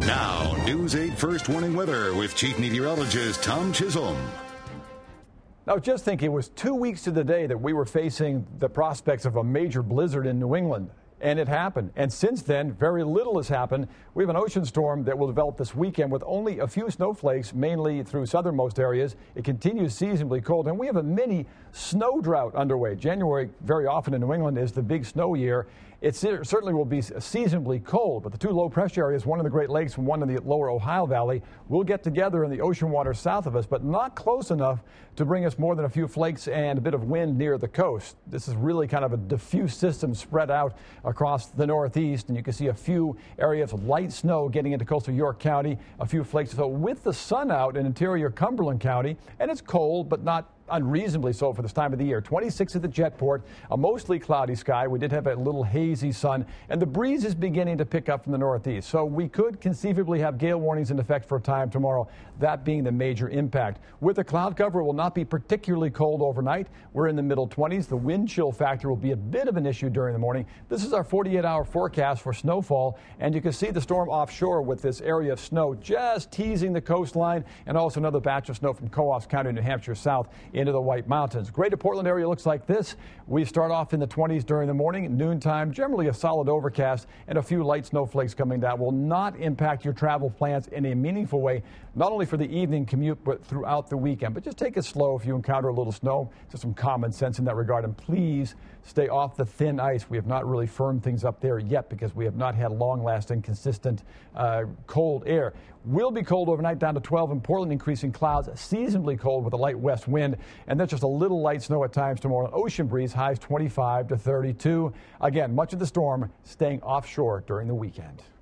Now, News 8 First Warning Weather with Chief Meteorologist Tom Chisholm. Now, just think it was 2 weeks to the day that we were facing the prospects of a major blizzard in New England. And it happened. And since then, very little has happened. We have an ocean storm that will develop this weekend with only a few snowflakes, mainly through southernmost areas. It continues seasonably cold, and we have a mini snow drought underway. January, very often in New England, is the big snow year. It certainly will be seasonably cold, but the two low pressure areas, one in the Great Lakes and one in the lower Ohio Valley, will get together in the ocean water south of us, but not close enough to bring us more than a few flakes and a bit of wind near the coast. This is really kind of a diffuse system spread out across the northeast, and you can see a few areas of light snow getting into coastal York County, a few flakes. So with the sun out in interior Cumberland County, and it's cold, but not unreasonably so for this time of the year. 26 at the Jetport, a mostly cloudy sky. We did have a little hazy sun, and the breeze is beginning to pick up from the northeast. So we could conceivably have gale warnings in effect for a time tomorrow, that being the major impact. With the cloud cover, it will not be particularly cold overnight. We're in the middle 20s. The wind chill factor will be a bit of an issue during the morning. This is our 48-hour forecast for snowfall, and you can see the storm offshore with this area of snow just teasing the coastline, and also another batch of snow from Coos County, New Hampshire, south into the White Mountains. Greater Portland area looks like this. We start off in the 20s during the morning, noontime, generally a solid overcast, and a few light snowflakes coming down. Will not impact your travel plans in a meaningful way, not only for the evening commute, but throughout the weekend. But just take it slow if you encounter a little snow. Just some common sense in that regard, and please stay off the thin ice. We have not really firmed things up there yet because we have not had long-lasting, consistent cold air. Will be cold overnight, down to 12 in Portland, increasing clouds, seasonably cold with a light west wind, and then just a little light snow at times tomorrow. An ocean breeze, highs 25 to 32. Again, much of the storm staying offshore during the weekend.